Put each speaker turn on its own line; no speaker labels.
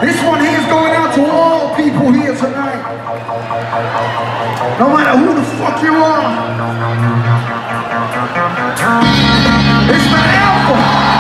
This one here is going out to all people here tonight. No matter who the fuck you are. It's my alpha.